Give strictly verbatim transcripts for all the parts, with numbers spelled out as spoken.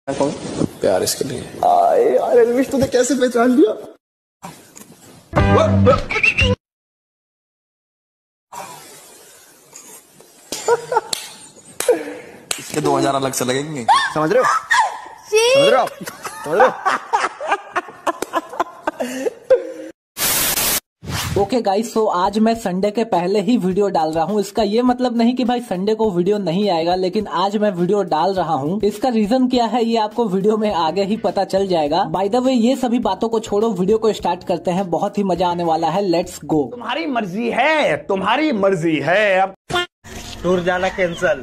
प्यार इसके लिए। यार एल्विश तूने कैसे पहचान लिया? इसके दो हजार अलग से लगेंगे, समझ रहे हो? समझ रहे हो? समझ रहे हो? ओके गाइस, सो आज मैं संडे के पहले ही वीडियो डाल रहा हूँ। इसका ये मतलब नहीं कि भाई संडे को वीडियो नहीं आएगा, लेकिन आज मैं वीडियो डाल रहा हूँ। इसका रीजन क्या है ये आपको वीडियो में आगे ही पता चल जाएगा। बाय द वे ये सभी बातों को छोड़ो, वीडियो को स्टार्ट करते हैं। बहुत ही मजा आने वाला है, लेट्स गो। तुम्हारी मर्जी है, तुम्हारी मर्जी है। अब टूर जाना कैंसल।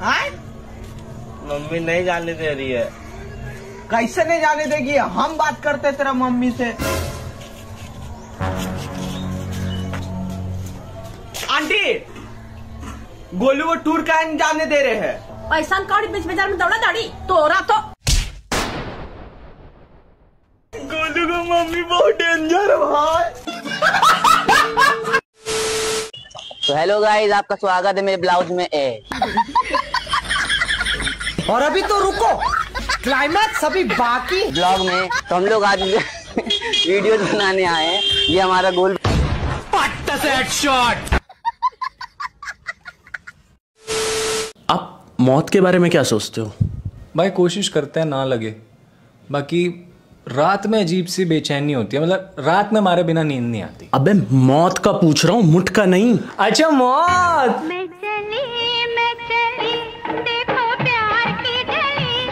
मम्मी नहीं जाने दे रही है। कैसे नहीं जाने देगी? हम बात करते तेरा मम्मी से। आंटी, गोलू वो टूर का नहीं जाने दे रहे हैं। पैसा कौड़ी बीच बाजार में दौड़ा दौड़ी तोरा तो। गोलू को मम्मी बहुत डेंजर भाई। तो हेलो गाइस, आपका स्वागत है मेरे ब्लाउज में ए। और अभी तो रुको, क्लाइमैक्स अभी बाकी। ब्लॉग में तो हम लोग आज वीडियो बनाने आए हैं। ये हमारा गोल शॉट। आप मौत के बारे में क्या सोचते हो? भाई कोशिश करते हैं ना लगे, बाकी रात में अजीब सी बेचैनी होती है। मतलब रात में हमारे बिना नींद नहीं आती। अबे मौत का पूछ रहा हूँ, मुठ का नहीं। अच्छा मौत। मैं चली मैं चली देखो प्यार की गली।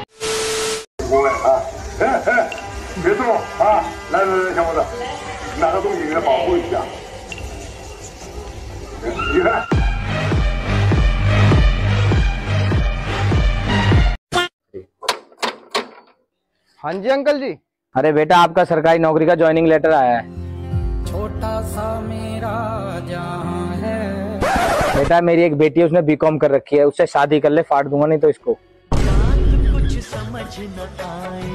别动啊！来来来，小伙子，拿个东西给他保护一下。你看。 हाँ जी अंकल जी। अरे बेटा, आपका सरकारी नौकरी का ज्वाइनिंग लेटर आया है। छोटा सा मेरा जहां है। बेटा मेरी एक बेटी है, उसने बीकॉम कर रखी है, उससे शादी कर ले, फाड़ दूंगा नहीं तो इसको। कुछ समझ न आए।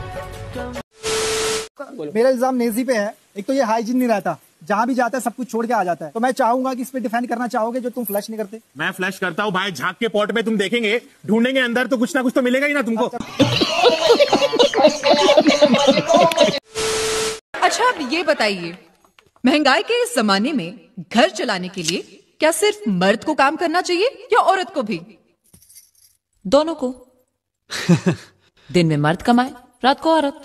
मेरा इल्जाम नेजी पे है। एक तो ये हाइजीन नहीं रहता, जहाँ भी जाता है सब कुछ छोड़ के आ जाता है। तो मैं चाहूंगा कि इस पे डिफेंड करना चाहोगे जो तुम फ्लैश नहीं करते। मैं फ्लैश करता हूँ भाई। झांक के पॉट में तुम देखेंगे, ढूंढेंगे अंदर तो कुछ ना कुछ तो मिलेगा ही ना तुमको। अच्छा अब ये बताइए, महंगाई के इस जमाने में घर चलाने के लिए क्या सिर्फ मर्द को काम करना चाहिए या औरत को भी? दोनों को। दिन में मर्द कमाए, रात को औरत।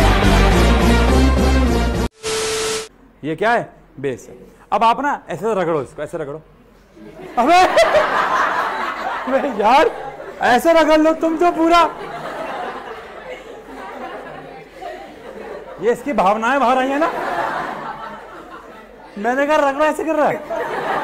ये क्या है? बेस है। अब आप ना ऐसे रगड़ो इसको, ऐसे रगड़ो। अबे अबे यार, ऐसे रगड़ लो तुम तो पूरा। ये इसकी भावनाएं बाहर आई है ना। मैंने कहा रगड़ो, ऐसे कर रहा है।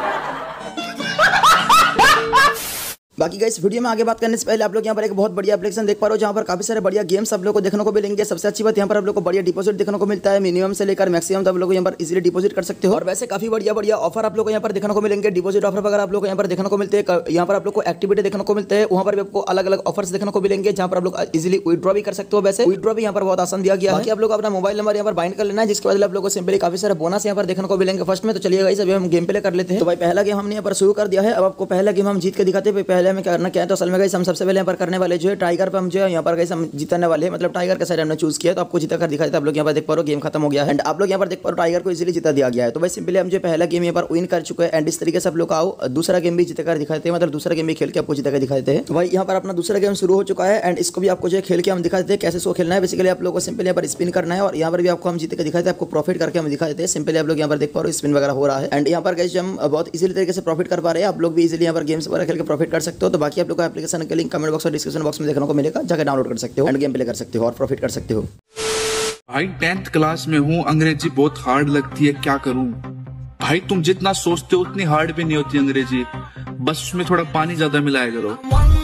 बाकी गाइस वीडियो में आगे बात करने से पहले आप लोग यहाँ पर एक बहुत बढ़िया एप्लीकेशन देख पा रहे हो, जहाँ पर काफी सारे बढ़िया गेम्स आप लोग को देखने को मिलेंगे। सबसे अच्छी बात यहाँ पर आप लोग को बढ़िया डिपॉजिट देखने को मिलता है, मिनिमम से लेकर मैक्सिमम तक आप लोग यहाँ पर इजीली डिपॉजिट कर सकते हो। और वैसे काफी बढ़िया बढ़िया ऑफर आप लोग को यहाँ पर देखने को मिलेंगे। डिपॉजिट ऑफर वगैरह आप लोग को यहाँ पर देखने को मिलते हैं। यहाँ पर आप लोग को एक्टिविटी देखने को मिलते हैं, वहाँ पर भी आपको अलग अलग ऑफर्स देखने को मिलेंगे, जहाँ पर आप लोग इजीली विड्रॉ भी कर सकते हो। वैसे विड्रॉ भी यहाँ पर बहुत आसान दिया गया है। आप लोग अपना मोबाइल नंबर यहाँ पर बाइंड कर लेना है, जिसके बाद आप लोग को सिंपली काफी सारे बोनस यहाँ पर देखने को मिलेंगे फर्स्ट में। तो चलिए गाइस अभी हम गेम प्ले कर लेते हैं। तो भाई पहला गेम हमने यहाँ पर शुरू कर दिया है। अब आपको पहला गेम हम जीत के दिखाते हैं। पहले हमें करना क्या है, तो में गाइस हम सबसे पहले यहाँ पर करने वाले जो है टाइगर पे हम जो है यहाँ पर गाइस हम जीतने वाले हैं। मतलब टाइगर का साइड हमने चूज किया, तो आपको जीता कर दिखाया था। आप लोग यहाँ पर देख पा रहे हो गेम खत्म हो गया है एंड आप लोग यहाँ पर देख पा रहे हो टाइगर को इजीली जीता दिया गया है। तो भाई सिंपली हम जो पहला गेम यहाँ पर विन कर चुके हैं एंड इस तरीके से आप लोग आओ दूसरा गेम भी जीत कर दिखाते हैं। मतलब दूसरा गेम भी खेल के आपको जीता कर दिखाते हैं। तो भाई यहाँ पर अपना दूसरा गेम शुरू हो चुका है एंड इसको भी आपको जो खेल के हम दिखा देते हैं कैसे सो खेलना है। बेसिकली आप लोग को सिंपली यहाँ पर स्पिन करना है और यहाँ पर भी आपको हम जीत के दिखाते हैं, आपको प्रॉफिट करके हम दिखा देते हैं। सिंपली आप लोग यहाँ पर देख पा रहे हो स्पिन वगैरह हो रहा है एंड यहाँ पर गाइस हम बहुत इजीली तरीके से प्रॉफिट कर पा रहे हैं। आप लोग भी इजीली यहाँ पर गेम्स वगैरह खेल के प्रॉफिट कर सकते हो। तो बाकी आप लोग को एप्लीकेशन का लिंक कमेंट बॉक्स और डिस्क्रिप्शन बॉक्स में देखने को मिलेगा, जाकर डाउनलोड कर सकते हो एंड गेम प्ले कर सकते हो और प्रॉफिट कर सकते हो। भाई टेंथ क्लास में हूँ, अंग्रेजी बहुत हार्ड लगती है, क्या करूँ? भाई तुम जितना सोचते हो उतनी हार्ड भी नहीं होती अंग्रेजी, बस उसमें थोड़ा पानी ज्यादा मिलाया करो।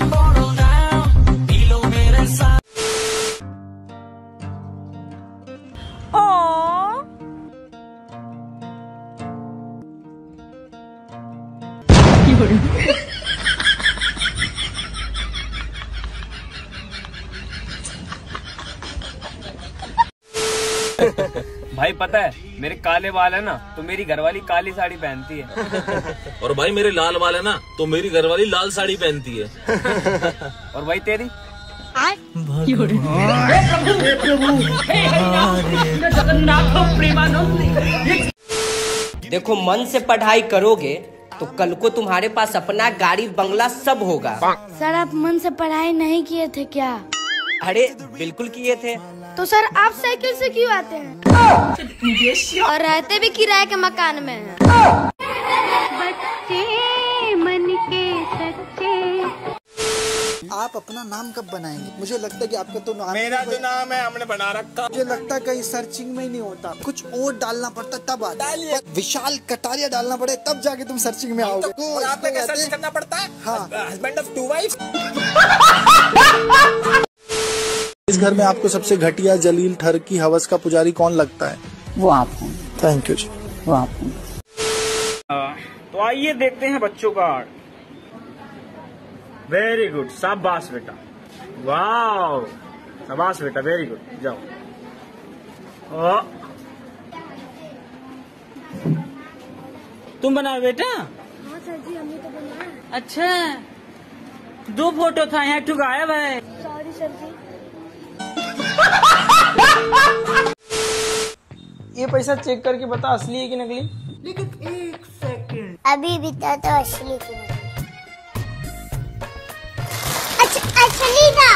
भाई पता है मेरे काले बाल है ना, तो मेरी घरवाली काली साड़ी पहनती है। और भाई मेरे लाल बाल है ना, तो मेरी घरवाली लाल साड़ी पहनती है। और भाई तेरी देखो मन से पढ़ाई करोगे तो कल को तुम्हारे पास अपना गाड़ी बंगला सब होगा। सर आप मन से पढ़ाई नहीं किए थे क्या? अरे बिल्कुल किए थे। तो सर आप साइकिल से क्यों आते हैं? और रहते भी किराए के मकान में हैं। बच्चे मन के सच्चे। आप अपना नाम कब बनाएंगे? मुझे लगता है कि आपका तो नाम मेरा तो नाम है हमने बना रखा। मुझे लगता है कहीं सर्चिंग में ही नहीं होता, कुछ और डालना पड़ता तब आता है। विशाल कटारिया डालना पड़े तब जाके तुम सर्चिंग में आओगे। तो और आपने क्या सर्च करना पड़ता है? हाँ, हस्बैंड ऑफ टू वाइफ। इस घर में आपको सबसे घटिया जलील ठर की हवस का पुजारी कौन लगता है? वो आप हैं। Thank you ji. वो आप हैं। तो आइए देखते हैं बच्चों का आर्ट। वेरी गुड, शाबाश बेटा, वाह शाबाश बेटा, वेरी गुड, जाओ। ओ, तुम बनाओ बेटा? हाँ सर जी हमने तो बनाया। अच्छा दो फोटो था, यहाँ टू गायब है। Sorry sir ji. ये पैसा चेक करके बता असली है कि नकली? लेकिन एक सेकंड अभी भी तो, तो असली थी। अच्छा असली था।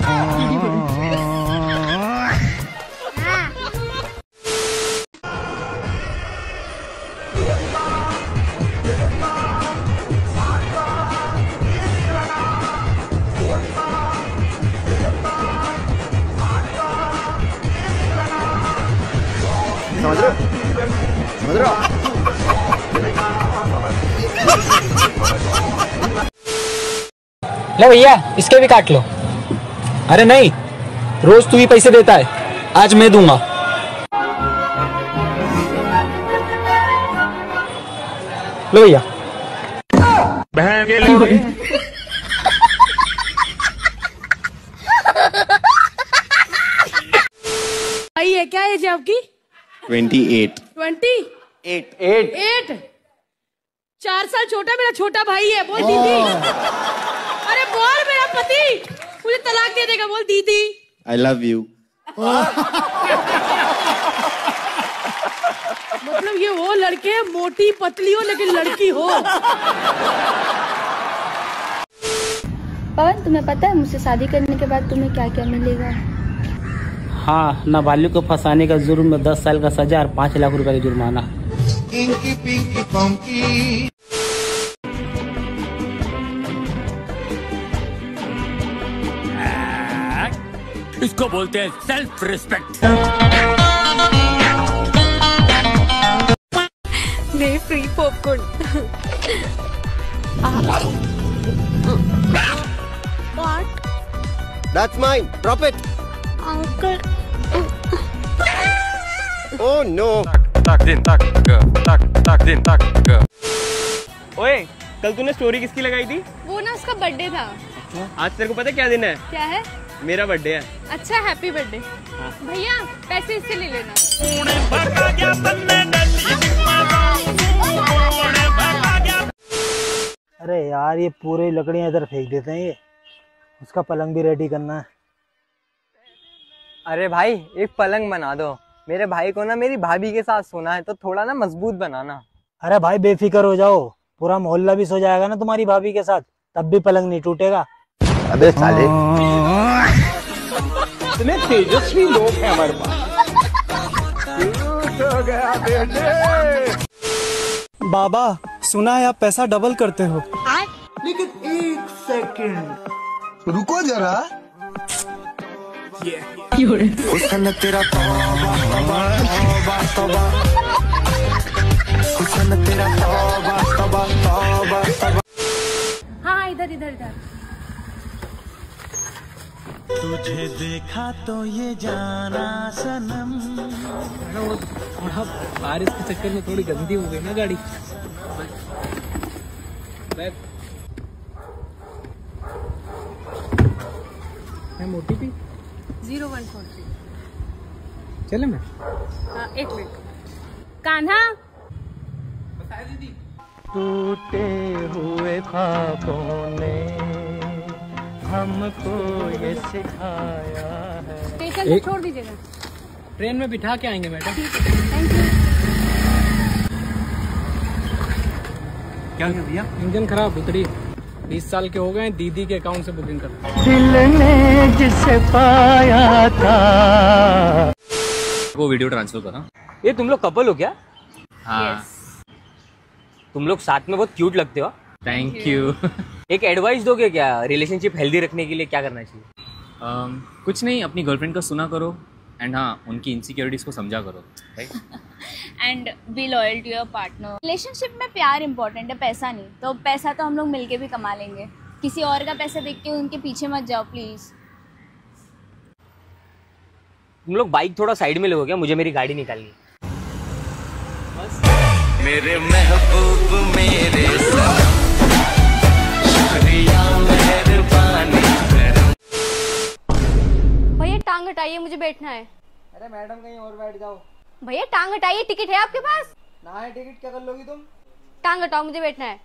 समझ रहे हो? समझ रहे हो? लो भैया इसके भी काट लो। अरे नहीं, रोज तू ही पैसे देता है, आज मैं दूंगा। लो भैया। बहन के लिए भाई है क्या एज है आपकी? Twenty eight. Twenty eight eight eight चार साल छोटा मेरा छोटा भाई है। बोल दीदी। अरे बोल मेरा पति मुझे तलाक दे देगा। बोल दीदी। I love you. मतलब ये वो लड़के हैं, मोटी पतली हो लेकिन लड़की हो। पवन तुम्हें पता है मुझसे शादी करने के बाद तुम्हें क्या क्या मिलेगा? हाँ, नाबालिग को फंसाने का जुर्म में दस साल का सजा और पाँच लाख रुपए का जुर्माना। Inky pinky ponky. इसको बोलते हैं सेल्फ रिस्पेक्ट। नहीं free popcorn. That's mine. Drop it. Uncle. Oh no. तक दिन तक तक तक दिन तक। ओए कल तूने स्टोरी किसकी लगाई थी? वो ना उसका बर्थडे था। आज तेरे को पता क्या दिन है? क्या है? मेरा बर्थडे है। अच्छा हैप्पी बर्थडे। भैया पैसे इससे ले लेना। अरे यार ये पूरे लकड़ियां इधर फेंक देते हैं। ये उसका पलंग भी रेडी करना है। अरे भाई एक पलंग बना दो, मेरे भाई को ना मेरी भाभी के साथ सोना है, तो थोड़ा ना मजबूत बनाना। अरे भाई बेफिक्र हो जाओ, पूरा मोहल्ला भी सो जाएगा ना तुम्हारी भाभी के साथ, तब भी पलंग नहीं टूटेगा। अबे साले इतने तेजस्वी लोग हैं हमारे पास। हो गया बेटे। बाबा सुना है आप पैसा डबल करते हो। लेकिन एक सेकंड रुको जरा। हुस्न तेरा तौबा तौबा तौबा तौबा, हुस्न तेरा तौबा तौबा तौबा तौबा। हाँ इधर इधर इधर। तुझे देखा तो ये जाना सनम। थोड़ा बारिश के चक्कर में थोड़ी गंदी हो गई ना गाड़ी। मैं मोटी थी। Zero one four three. चले मैं। हाँ एक मिनट। कान्हा टूटे हुए ख्वाबों ने हमको ये सिखाया है। स्टेशन पे छोड़ दीजिएगा। ट्रेन में बिठा के आएंगे मैडम। Thank you. क्या क्या भैया? इंजन खराब उतरी। बीस साल के हो गए, दीदी के अकाउंट से बुकिंग कर। दिल ने जिसे पाया था वो वीडियो ट्रांसफर करा। ये तुम लोग कपल हो क्या? हाँ। तुम लोग साथ में बहुत क्यूट लगते हो। Thank you. एक एडवाइस दोगे क्या, रिलेशनशिप हेल्दी रखने के लिए क्या करना चाहिए? um, कुछ नहीं, अपनी गर्लफ्रेंड का सुना करो एंड हाँ उनकी इनसिक्योरिटीज को समझा करो, right? And be loyal to your partner. Relationship में प्यार इंपॉर्टेंट है, पैसा नहीं। तो पैसा तो हम लोग मिलके भी कमा लेंगे, किसी और का पैसा देख के उनके पीछे मत जाओ प्लीज। तुम लोग बाइक थोड़ा साइड में लोगे क्या? मुझे मेरी गाड़ी निकालनी। मेरे महबूब मेरे भैया टांग हटाइए, मुझे बैठना है। अरे मैडम कहीं और बैठ जाओ। भैया टांग हटाइए, टिकट है आपके पास? ना है टिकट, क्या कर लोगी तुम? टांग हटाओ, मुझे बैठना है।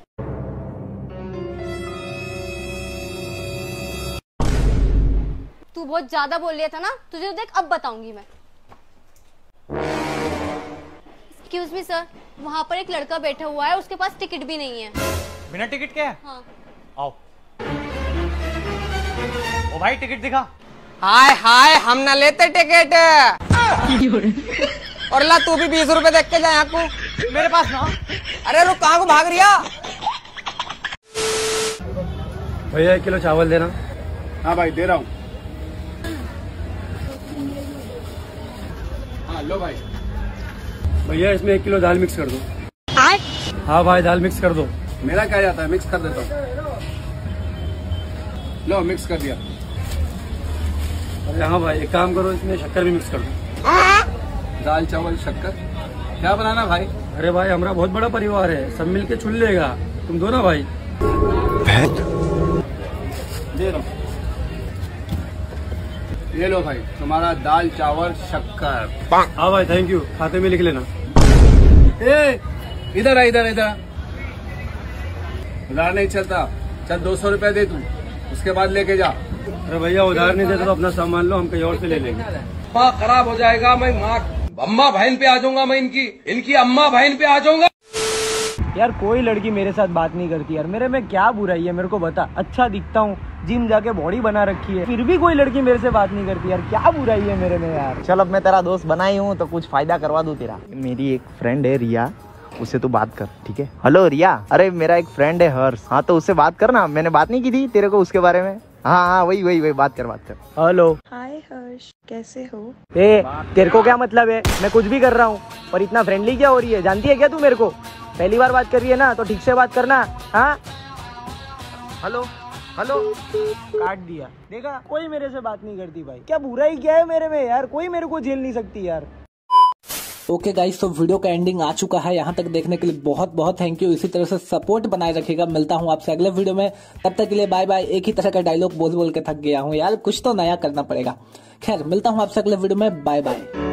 तू बहुत ज्यादा बोल लिया था ना, तुझे तो देख अब बताऊंगी मैं। एक्सक्यूज मी सर, वहाँ पर एक लड़का बैठा हुआ है, उसके पास टिकट भी नहीं है। बिना टिकट के? हाँ। आओ। ओ भाई टिकट दिखा। हाय हाय, हम ना लेते टिकट। और ला तू भी बीस रुपए देख के जा यहाँ को। मेरे पास ना। अरे रुक, कहाँ को भाग रिया? भैया एक किलो चावल देना। हाँ भाई दे रहा हूँ। हाँ लो भाई। भैया इसमें एक किलो दाल मिक्स कर दो। हाँ भाई दाल मिक्स कर दो। मेरा क्या जाता है, मिक्स कर देता हूँ। लो मिक्स कर दिया। अरे हाँ भाई एक काम करो, इसमें शक्कर भी मिक्स कर दो। दाल चावल शक्कर क्या बनाना भाई? अरे भाई हमारा बहुत बड़ा परिवार है, सब मिलके चुन लेगा। तुम दो ना भाई। दे रहा हूँ। ये लो भाई तुम्हारा दाल चावल शक्कर। हाँ भाई थैंक यू, खाते में लिख लेना। ए इधर आ, इधर इधर उधार नहीं चलता। चल दो सौ रुपए दे तू, उसके बाद लेके जा। अरे भैया उधार नहीं देता तो अपना सामान लो, हम कहीं और से ले लेंगे। माँ खराब हो जाएगा, मैं माँ अम्मा बहन पे आ जाऊंगा, मैं इनकी इनकी अम्मा बहन पे आ जाऊंगा। यार कोई लड़की मेरे साथ बात नहीं करती यार, मेरे में क्या बुराई है? मेरे को बता, अच्छा दिखता हूँ, जिम जाके बॉडी बना रखी है, फिर भी कोई लड़की मेरे से बात नहीं करती यार, क्या बुराई है मेरे में यार? चल अब मैं तेरा दोस्त बनाई हूँ तो कुछ फायदा करवा दूं तेरा। मेरी एक फ्रेंड है रिया, उससे तू बात कर, ठीक है? हेलो रिया, अरे मेरा एक फ्रेंड है हर्ष, हाँ तो उससे बात करना। मैंने बात नहीं की थी तेरे को उसके बारे में? हाँ हाँ वही वही वही बात कर बात कर। हेलो हाय हर्ष, कैसे हो? ए तेरे को क्या मतलब है? मैं कुछ भी कर रहा हूँ, पर इतना फ्रेंडली क्या हो रही है? जानती है क्या तू मेरे को? पहली बार बात कर रही है ना, तो ठीक से बात करना। हाँ हेलो हेलो, काट दिया। देखा, कोई मेरे से बात नहीं करती भाई, क्या बुराई क्या है मेरे में यार? कोई मेरे को झेल नहीं सकती यार। ओके गाइस, तो वीडियो का एंडिंग आ चुका है। यहाँ तक देखने के लिए बहुत बहुत थैंक यू। इसी तरह से सपोर्ट बनाए रखिएगा। मिलता हूँ आपसे अगले वीडियो में, तब तक के लिए बाय बाय। एक ही तरह का डायलॉग बोल बोल के थक गया हूँ यार, कुछ तो नया करना पड़ेगा। खैर मिलता हूँ आपसे अगले वीडियो में, बाय बाय।